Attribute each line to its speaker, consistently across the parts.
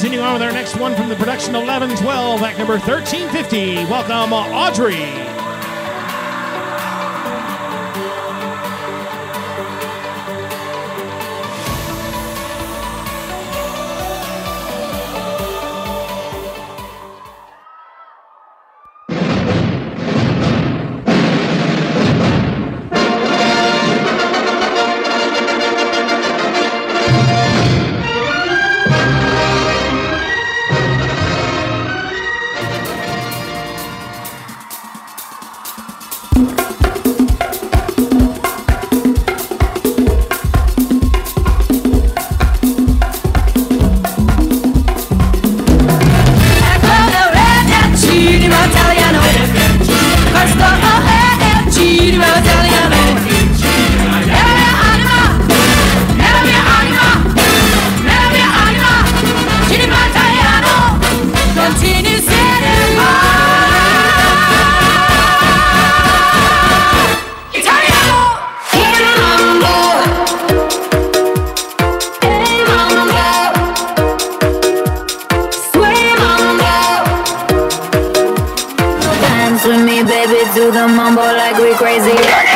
Speaker 1: Continuing on with our next one from the production 1112, act number 1350. Welcome, Audrey.
Speaker 2: Do the mambo like we crazy.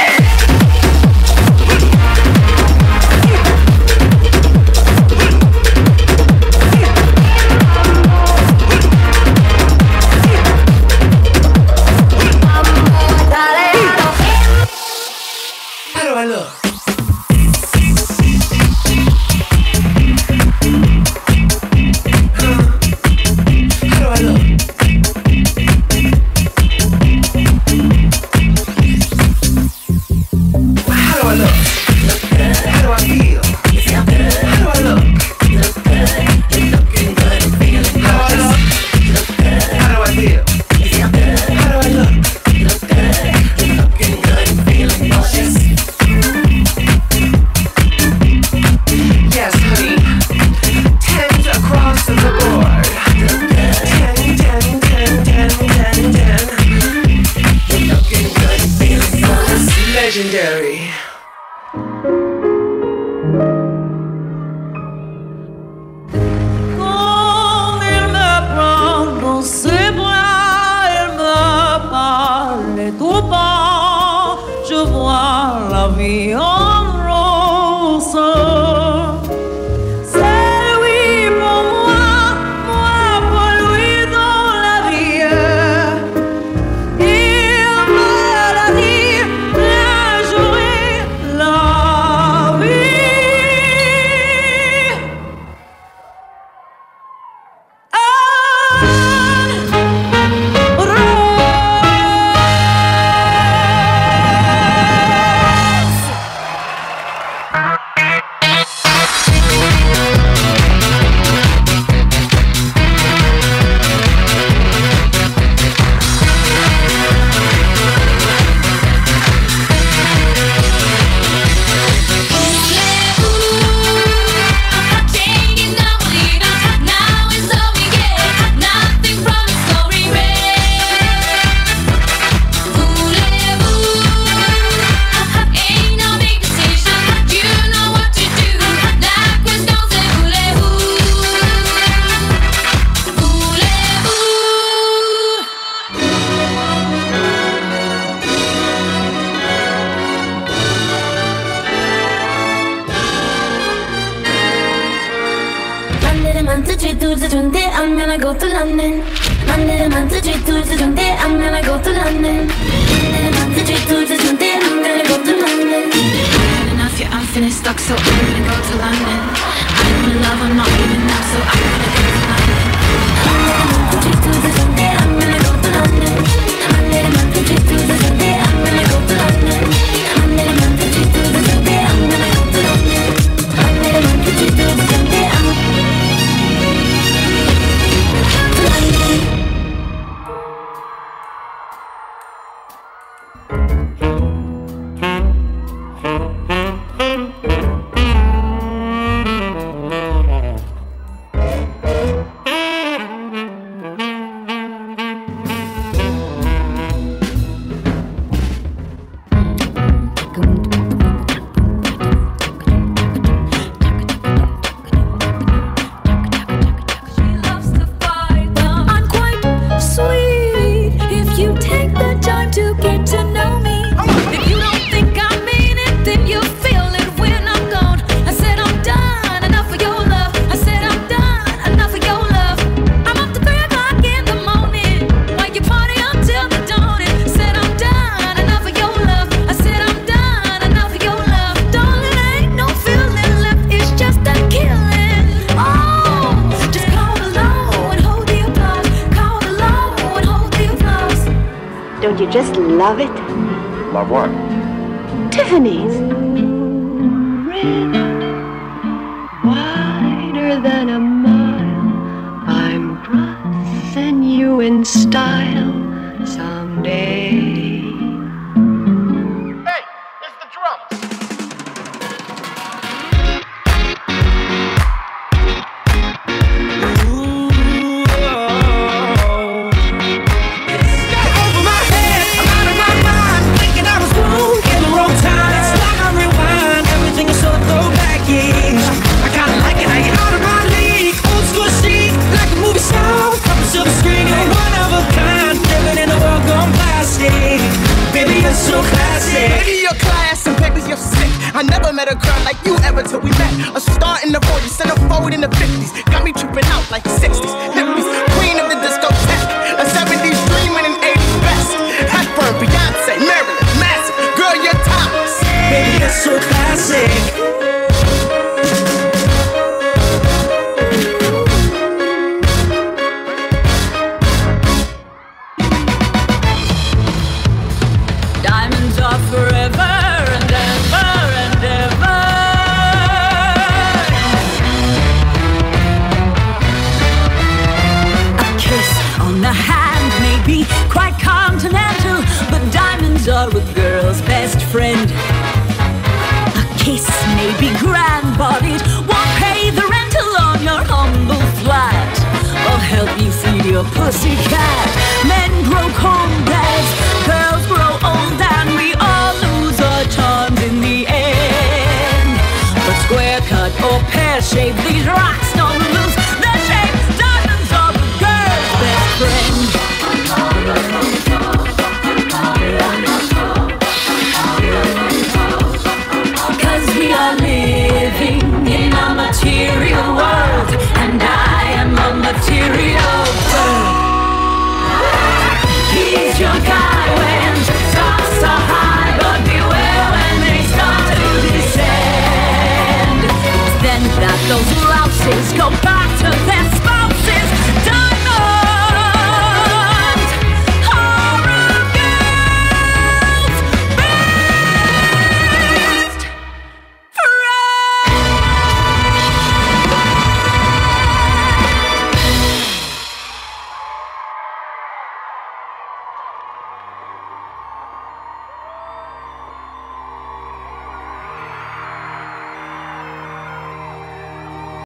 Speaker 3: How do I look? Legendary.
Speaker 4: Quand il me prend dans ses bras, il me parle tout bas. Je vois la vie en rose. C'est lui pour moi, moi pour lui dans la vie. Il me l'a dit, le jour et la vie.
Speaker 2: I'm gonna go to London. Monday, Monday, Tuesday, I'm gonna go to London. Monday, Monday, Tuesday, I'm gonna go to London. Enough, yeah, I'm finished stuck, so I'm gonna go to London. I'm in love, I'm not giving up, so I'm gonna go to London. Monday, Tuesday, I'm gonna go to London. Monday, Monday, Tuesday, I'm gonna go to London. Monday, Monday, Tuesday, I'm gonna go to London. Monday, Monday, Tuesday, I'm
Speaker 3: Don't you just love it?
Speaker 5: Love what?
Speaker 3: Tiffany's.
Speaker 6: Wider than a mile, I'm crossing you in style someday.
Speaker 5: Hey, it's the drums.
Speaker 4: Over my head, I'm out of my mind, thinking I was wrong in the wrong time. It's like I rewind, everything is so throwback, yeah. I kinda like it how you're out of my league. Old school chic, like a movie star, from a silver screen. You're one of a kind, living in a world gone plastic. Baby, you're so classic.
Speaker 7: Baby, you're class and baby, you're sick. I never met a girl like you ever till we met. A star in the 40s and a forward in the 50s. Got me tripping out like the 60s. Hippies, queen of the discotheque. A 70s dream and an 80s best. Hepburn, Beyonce, Marilyn, massive. Girl, you're topless.
Speaker 4: Baby, you're so classic. Diamonds are forever and ever and ever. A kiss on the hand may be quite continental, but diamonds are a girl's best friend. A kiss may be grand-bodied, won't pay the rental on your humble flat, or help you feed your pussycat. Men grow cold